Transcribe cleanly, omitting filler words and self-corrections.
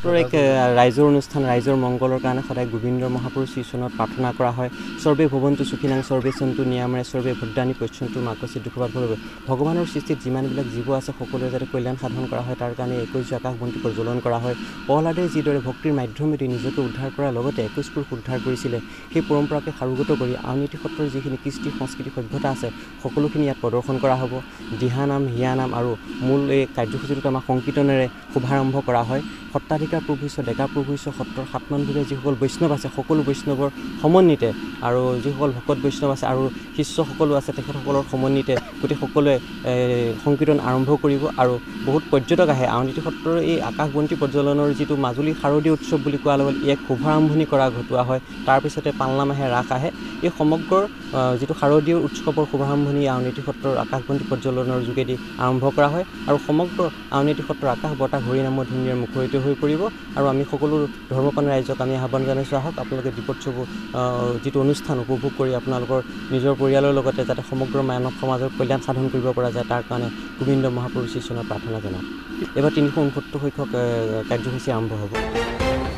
সত্ৰৰ এক ৰাইজৰ অনুষ্ঠান ৰাইজৰ মংগলৰ কাৰণে সদায় গোবিন্দ মহাপুৰুষ শ্ৰীচৰণত প্ৰাৰ্থনা কৰা হয় সৰ্বে ভৱন্তু সুখিনাং সৰ্বে সন্তু নিয়ামৰে সৰ্বে ভদ্ৰাণী পশ্যন্তু মাকচি দুখবাদ ভৰবে ভগৱানৰ সৃষ্টিত যিমানবিলাক জীৱ আছে সকলোৰে যাতে কল্যাণ সাধন কৰা হয় তাৰ কাৰণে 21 আকাশ বন্তি প্ৰজ্বলন কৰা হয় প্ৰহ্লাদে যিদৰে ভক্তিৰ মাধ্যমেদি নিজকে উদ্ধাৰ কৰাৰ লগতে 21 পুৰুষ উদ্ধাৰ কৰিছিলে সেই পৰম্পৰাকে সাৰোগত কৰি আউনীআটী সত্ৰৰ যিখিনি কৃষ্টি সংস্কৃতি সভ্যতা আছে সকলোখিনি ইয়াত প্ৰদৰ্শন কৰা হ'ব দিহানাম হিয়ানাম আৰু মূল এই কাৰ্যসূচীটো আমাৰ সংকীৰ্তনেৰে শুভাৰম্ভ কৰা হয় সত্ৰাধিকাৰ প্ৰভুস্ব ডেকা প্ৰভুস্ব সত্ৰৰ সাতমানভূৰে যিসকল বৈষ্ণৱ আছে সকলো বৈষ্ণৱৰ সমন্বিতে আৰু যিসকল ভকত বৈষ্ণৱ আছে আৰু শিষ্য সকলো আছে তেখেতসকলৰ সমন্বিতে গোটেই সকলোৱে সংকীৰ্তন আৰম্ভ কৰিব আৰু বহুত পৰ্যটক আহে আউনীআটী সত্ৰৰ এই আকাশবন্তি প্ৰজ্বলনৰ যিটো মাজুলী শাৰদীয় উৎসৱ বুলি কোৱা লগে এক শুভাৰম্ভণি কৰা ঘটোৱা হয় তাৰপিছতে পালনাম আহে ৰাস আহে এই সমগ্ৰ যিটো শাৰদীয় উৎসৱৰ শুভাৰম্ভণি আউনীআটী সত্ৰৰ আকাশবন্তি প্ৰজ্বলনৰ যোগেদি আৰম্ভ কৰা হয় আৰু সমগ্ৰ আউনীআটী সত্ৰৰ আকাশ বতাহ হৰিনামৰ ধুনীয়াৰ মুখৰিত হৈ পৰিব আৰু আমি সকলো ধৰ্মপ্ৰাণ ৰাইজক আমি আহ্বান জনাইছোঁ আহক আপোনালোকে দীপোৎসৱ যিটো অনুষ্ঠান উপভোগ কৰি আপোনালোকৰ নিজৰ পৰিয়ালৰ লগতে যাতে সমগ্ৰ মানৱ সমাজৰ কল্যাণ সাধন কৰিব পৰা যায় তাৰ কাৰণে গোবিন্দ মহাপুৰুষ শ্ৰীচৰণত প্ৰাৰ্থনা জনাওক এবাৰ 369 সংখ্যক কাৰ্যসূচী আৰম্ভ হ'ব